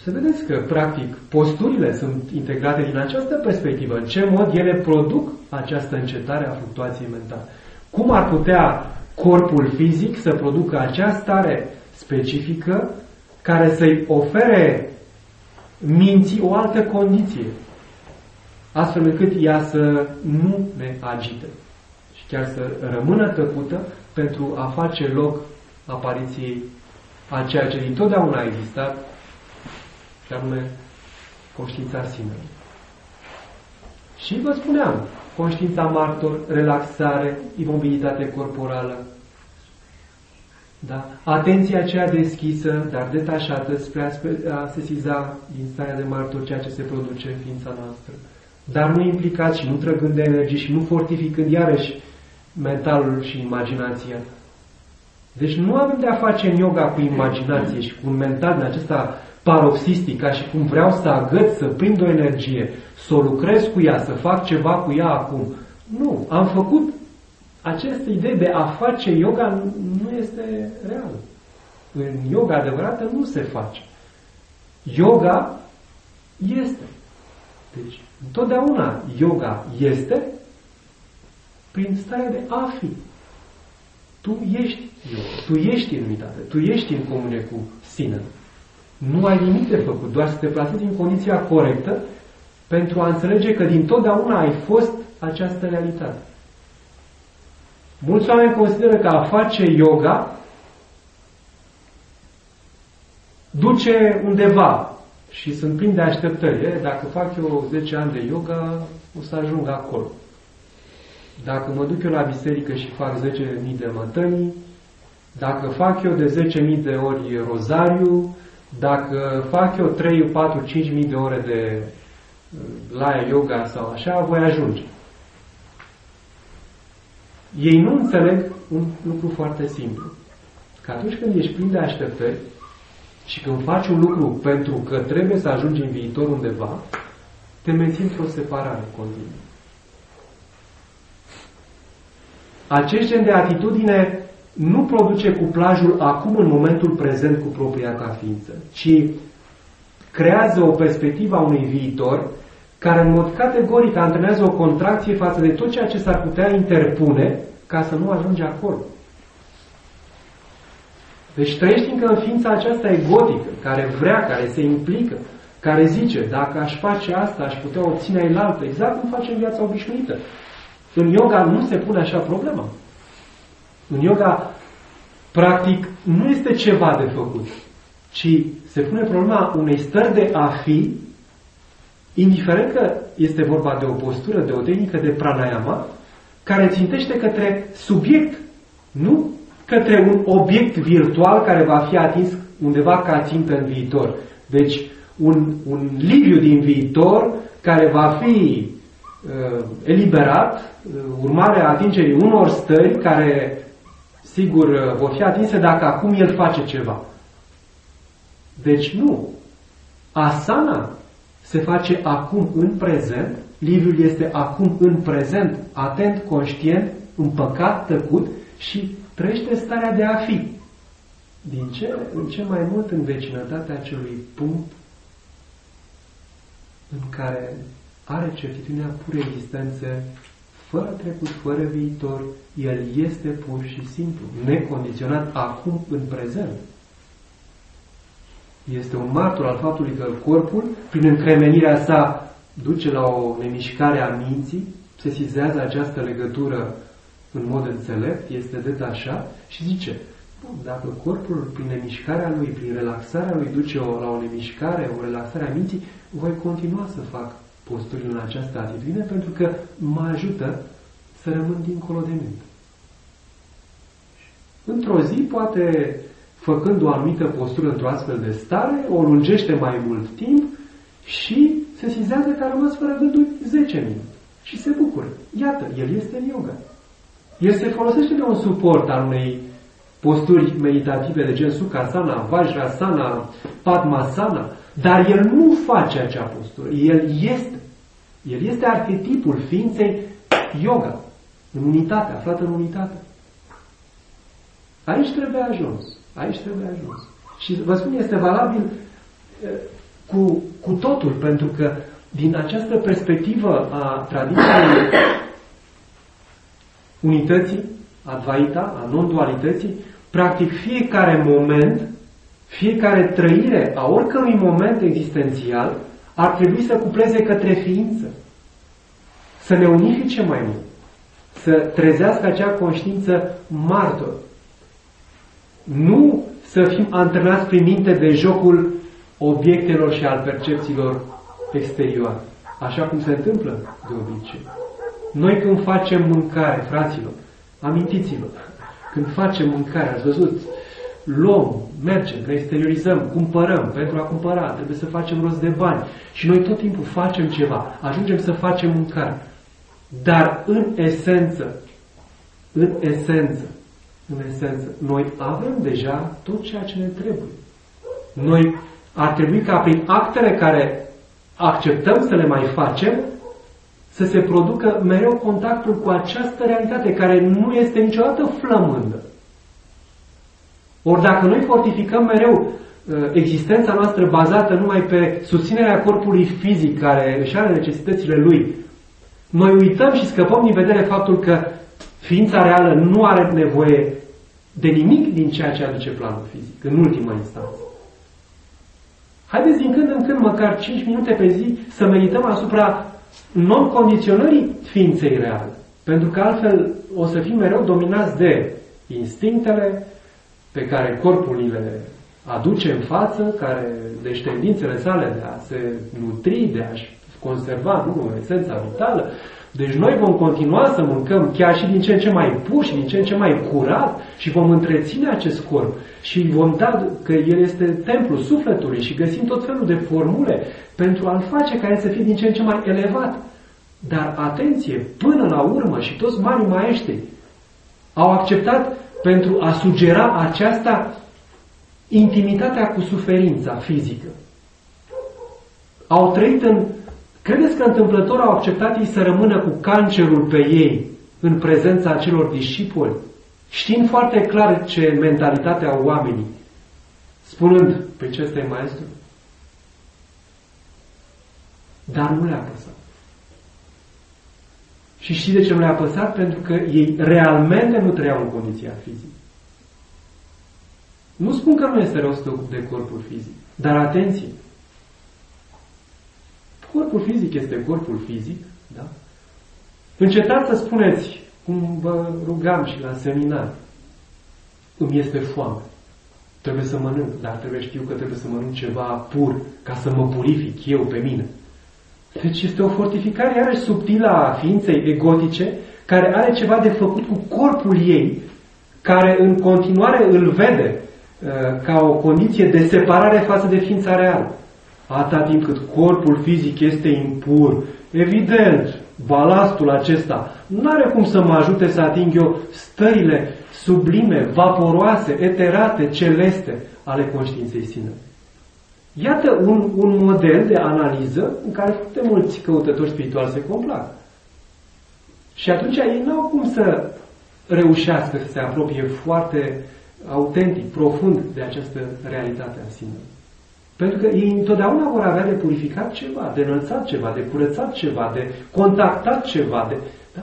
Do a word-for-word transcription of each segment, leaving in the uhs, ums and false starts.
să vedeți că, practic, posturile sunt integrate din această perspectivă. În ce mod ele produc această încetare a fluctuației mentale? Cum ar putea corpul fizic să producă acea stare specifică care să-i ofere minții o altă condiție, astfel încât ea să nu ne agite și chiar să rămână tăcută pentru a face loc apariției a ceea ce dintotdeauna a existat, și anume conștiința sinelui. Și vă spuneam, conștiința martor, relaxare, imobilitate corporală, da? Atenția aceea deschisă, dar detașată spre a, a sesiza din starea de martor ceea ce se produce în ființa noastră. Dar nu implicat și nu trăgând de energie și nu fortificând iarăși mentalul și imaginația. Deci nu avem de a face în yoga cu imaginație și cu un mental din acesta paroxistic, ca și cum vreau să agăț, să prind o energie, să o lucrez cu ea, să fac ceva cu ea acum. Nu, am făcut această idee de a face yoga nu este reală. În yoga adevărată nu se face. Yoga este. Deci, întotdeauna yoga este prin starea de a fi. Tu ești yoga, tu ești în unitate, tu ești în comunie cu sine. Nu ai nimic de făcut, doar să te plasezi în condiția corectă pentru a înțelege că dintotdeauna ai fost această realitate. Mulți oameni consideră că a face yoga duce undeva și sunt plini de așteptări. Dacă fac eu zece ani de yoga, o să ajung acolo. Dacă mă duc eu la biserică și fac zece mii de mătănii, dacă fac eu de zece mii de ori rozariu, dacă fac eu trei, patru, cinci mii de ore de laya yoga sau așa, voi ajunge. Ei nu înțeleg un lucru foarte simplu. Că atunci când ești plin de așteptări și când faci un lucru pentru că trebuie să ajungi în viitor undeva, te menții într-o separare continuă. Acest gen de atitudine nu produce cuplajul acum în momentul prezent cu propria ta ființă, ci creează o perspectivă a unui viitor care în mod categoric antrenează o contracție față de tot ceea ce s-ar putea interpune ca să nu ajungi acolo. Deci trăiești încă în ființa aceasta egotică, care vrea, care se implică, care zice, dacă aș face asta, aș putea obține ailaltă, exact cum face în viața obișnuită. În yoga nu se pune așa problema. În yoga, practic, nu este ceva de făcut, ci se pune problema unei stări de a fi, indiferent că este vorba de o postură, de o tehnică de pranayama, care țintește către subiect, nu către un obiect virtual care va fi atins undeva ca țintă în viitor. Deci, un, un liviu din viitor care va fi uh, eliberat, uh, urmarea atingerii unor stări care, sigur, uh, vor fi atinse dacă acum el face ceva. Deci nu. Asana se face acum în prezent, liviul este acum în prezent, atent, conștient, împăcat, tăcut și trăiește starea de a fi. Din ce în ce mai mult în vecinătatea acelui punct în care are certitudinea pură existențe, fără trecut, fără viitor, el este pur și simplu, necondiționat acum în prezent. Este un martor al faptului că corpul, prin încremenirea sa, duce la o nemișcare a minții, sesizează această legătură în mod înțelept, este detașat și zice, dacă corpul, prin nemișcarea lui, prin relaxarea lui, duce o, la o nemișcare, o relaxare a minții, voi continua să fac posturi în această atitudine pentru că mă ajută să rămân dincolo de minte. Într-o zi, poate, făcând o anumită postură într-o astfel de stare, o lungește mai mult timp și sesizează că a rămas fără gânduri zece minute. Și se bucură. Iată, el este în yoga. El se folosește de un suport al unei posturi meditative de gen Sukhasana, Vajrasana, Padmasana, dar el nu face acea postură. El este. El este arhetipul ființei yoga, în unitate, aflată în unitate. Aici trebuie ajuns. Aici trebuie ajuns. Și vă spun, este valabil cu, cu totul, pentru că din această perspectivă a tradiției unității, Advaita, a non-dualității, practic fiecare moment, fiecare trăire a oricărui moment existențial ar trebui să cupleze către ființă, să ne unifice mai mult, să trezească acea conștiință martor. Nu să fim antrenați prin minte de jocul obiectelor și al percepțiilor exterioare, așa cum se întâmplă de obicei. Noi când facem mâncare, fraților, amintiți-vă, când facem mâncare, ați văzut, luăm, mergem, ne exteriorizăm, cumpărăm, pentru a cumpăra trebuie să facem rost de bani și noi tot timpul facem ceva, ajungem să facem mâncare. Dar în esență, în esență, în esență, noi avem deja tot ceea ce ne trebuie. Noi ar trebui ca prin actele care acceptăm să le mai facem, să se producă mereu contactul cu această realitate care nu este niciodată flămândă. Ori dacă noi fortificăm mereu existența noastră bazată numai pe susținerea corpului fizic care își are necesitățile lui, noi uităm și scăpăm din vedere faptul că ființa reală nu are nevoie de nimic din ceea ce aduce planul fizic, în ultima instanță. Haideți din când în când, măcar cinci minute pe zi, să medităm asupra non-condiționării ființei reale. Pentru că altfel o să fim mereu dominați de instinctele pe care corpul ni le aduce în față, care, deci tendințele sale de a se nutri, de a-și conserva, nu, esența vitală. Deci noi vom continua să mâncăm chiar și din ce în ce mai pur și din ce în ce mai curat și vom întreține acest corp și vom da că el este templul sufletului și găsim tot felul de formule pentru a-l face ca el să fie din ce în ce mai elevat. Dar atenție, până la urmă și toți marii maestri au acceptat pentru a sugera aceasta intimitatea cu suferința fizică. Au trăit în... Credeți că întâmplător au acceptat ei să rămână cu cancerul pe ei în prezența acelor discipoli, știind foarte clar ce mentalitate au oamenii, spunând, pe ce ăsta e maestru? Dar nu le-a păsat. Și știți de ce nu le-a păsat? Pentru că ei realmente nu trăiau în condiția fizică. Nu spun că nu este rău să te ocupi de corpul fizic, dar atenție! Corpul fizic este corpul fizic, da? Încetați să spuneți, cum vă rugam și la seminar, îmi este foame, trebuie să mănânc, dar trebuie știu că trebuie să mănânc ceva pur, ca să mă purific eu pe mine. Deci este o fortificare iarăși subtilă a ființei egotice, care are ceva de făcut cu corpul ei, care în continuare îl vede uh, ca o condiție de separare față de ființa reală. Atâta timp cât corpul fizic este impur, evident, balastul acesta nu are cum să mă ajute să ating eu stările sublime, vaporoase, eterate, celeste ale conștiinței sine. Iată un, un model de analiză în care foarte mulți căutători spirituali se complac. Și atunci ei nu au cum să reușească să se apropie foarte autentic, profund de această realitate a sine. Pentru că ei întotdeauna vor avea de purificat ceva, de înălțat ceva, de curățat ceva, de contactat ceva. De... Da?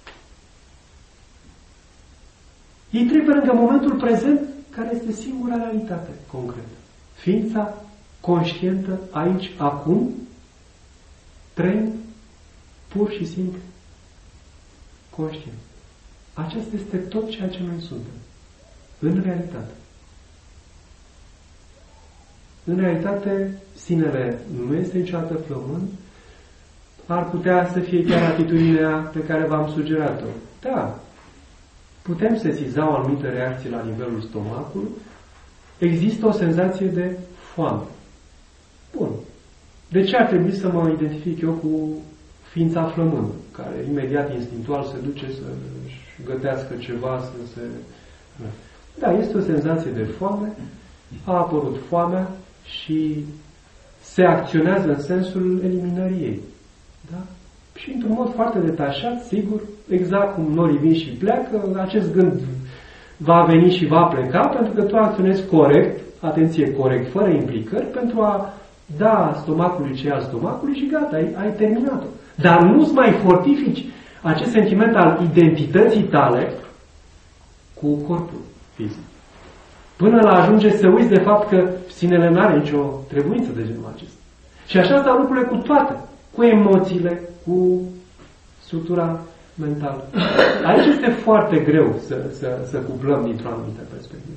Ei trec pe lângă momentul prezent, care este singura realitate concretă. Ființa conștientă aici, acum, trăind pur și simplu conștient. Acesta este tot ceea ce noi suntem. În realitate. În realitate, sinele nu este niciodată flămând, ar putea să fie chiar atitudinea pe care v-am sugerat-o. Da, putem sesiza o anumită reacție la nivelul stomacului, există o senzație de foame. Bun. De ce ar trebui să mă identific eu cu ființa flămândă, care imediat instinctual se duce să-și gătească ceva, să se... Da, este o senzație de foame, a apărut foamea și se acționează în sensul eliminării ei. Da? Și într-un mod foarte detașat, sigur, exact cum norii vin și pleacă, acest gând va veni și va pleca, pentru că tu acționezi corect, atenție, corect, fără implicări, pentru a da stomacului ce e al stomacului și gata, ai, ai terminat-o. Dar nu-ți mai fortifici acest sentiment al identității tale cu corpul fizic. Până la ajunge să uiți de fapt că sinele n-are nicio trebuință de genul acesta. Și așa stau lucrurile cu toate. Cu emoțiile, cu structura mentală. Aici este foarte greu să, să, să cuplăm dintr-o anumită perspectivă.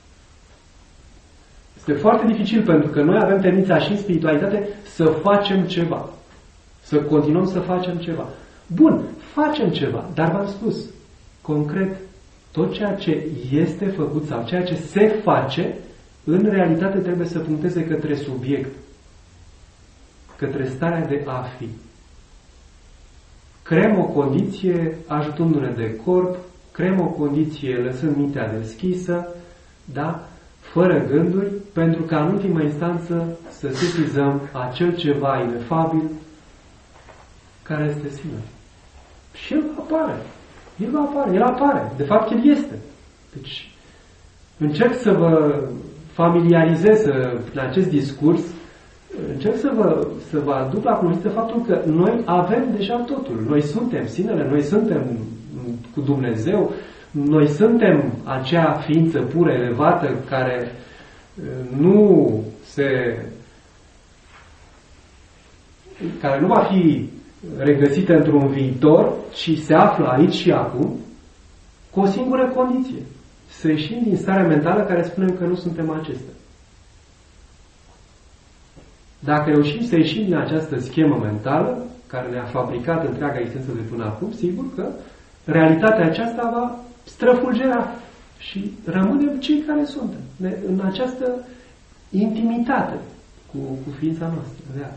Este foarte dificil pentru că noi avem tendința și în spiritualitate să facem ceva. Să continuăm să facem ceva. Bun, facem ceva, dar v-am spus, concret, tot ceea ce este făcut sau ceea ce se face, în realitate trebuie să puncteze către subiect, către starea de a fi. Creăm o condiție ajutându-ne de corp, creăm o condiție lăsând mintea deschisă, da? Fără gânduri, pentru ca în ultimă instanță să sesizăm acel ceva inefabil care este sine. Și el apare. El apare. El apare. De fapt, el este. Deci, încerc să vă familiarizez în acest discurs, încerc să vă, să vă aduc la cunoștință faptul că noi avem deja totul. Noi suntem sinele, noi suntem cu Dumnezeu, noi suntem acea ființă pură, elevată, care nu se... care nu va fi regăsită într-un viitor, ci se află aici și acum, cu o singură condiție. Să ieșim din starea mentală care spunem că nu suntem acestea. Dacă reușim să ieșim din această schemă mentală, care ne-a fabricat întreaga existență de până acum, sigur că realitatea aceasta va străfulgera și rămânem cei care suntem, în această intimitate cu, cu ființa noastră real.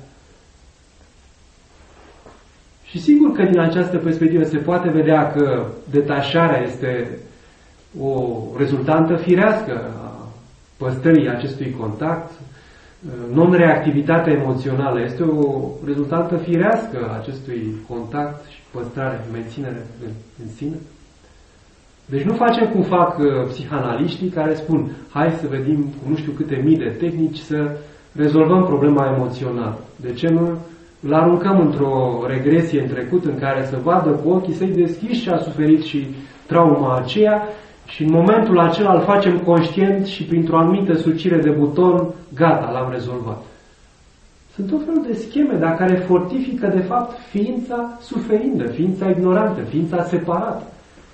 Și sigur că din această perspectivă se poate vedea că detașarea este o rezultantă firească a păstrării acestui contact, non-reactivitatea emoțională este o rezultantă firească a acestui contact și păstrare, menținere în, în sine. Deci nu facem cum fac uh, psihanaliștii care spun hai să vedem cu nu știu câte mii de tehnici să rezolvăm problema emoțională. De ce nu îl aruncăm într-o regresie în trecut în care să vadă cu ochii să-i deschiși ce a suferit și trauma aceea și în momentul acela îl facem conștient și printr-o anumită sucire de buton, gata, l-am rezolvat. Sunt tot felul de scheme, dar care fortifică de fapt ființa suferindă, ființa ignorantă, ființa separată.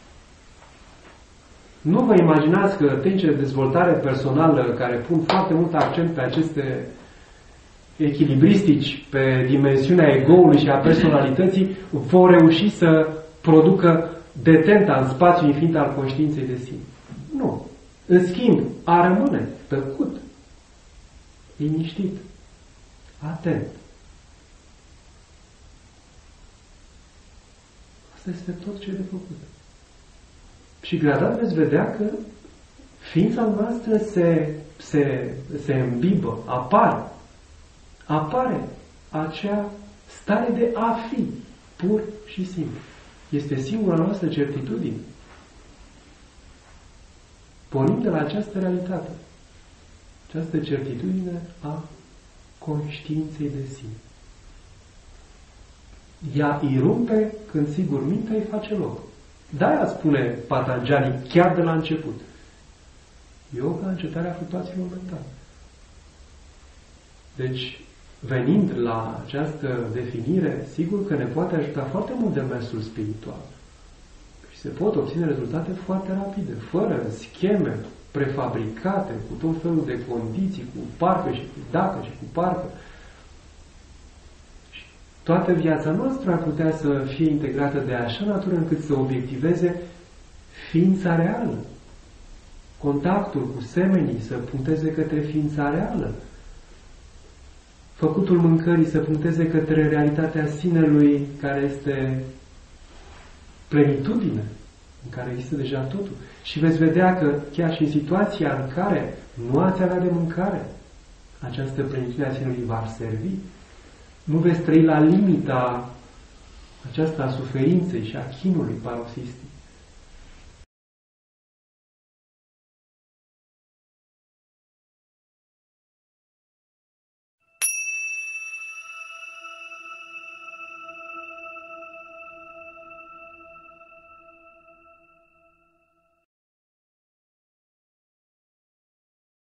Nu vă imaginați că tehnici de dezvoltare personală care pun foarte mult accent pe aceste echilibristici, pe dimensiunea ego-ului și a personalității, vor reuși să producă detenta în spațiul infinit al conștiinței de sine. Nu. În schimb, a rămâne tăcut, liniștit, atent. Asta este tot ce e de făcut. Și gradat veți vedea că ființa noastră se, se, se îmbibă, apare. Apare acea stare de a fi, pur și simplu. Este singura noastră certitudine. Pornim de la această realitate. Această certitudine a conștiinței de sine. Ea irumpe când sigur mintea îi face loc. De-aia spune Patanjali chiar de la început. Yoga, încetarea fluctuațiilor mentale. Deci, venind la această definire, sigur că ne poate ajuta foarte mult demersul spiritual. Și se pot obține rezultate foarte rapide, fără scheme prefabricate, cu tot felul de condiții, cu parcă și cu dacă și cu parcă. Și toată viața noastră ar putea să fie integrată de așa natură încât să obiectiveze ființa reală. Contactul cu semenii să punteze către ființa reală. Făcutul mâncării să punteze către realitatea sinelui care este plenitudine, în care există deja totul. Și veți vedea că chiar și în situația în care nu ați avea de mâncare, această plenitudine a sinelui va servi. Nu veți trăi la limita aceasta a suferinței și a chinului paroxistic.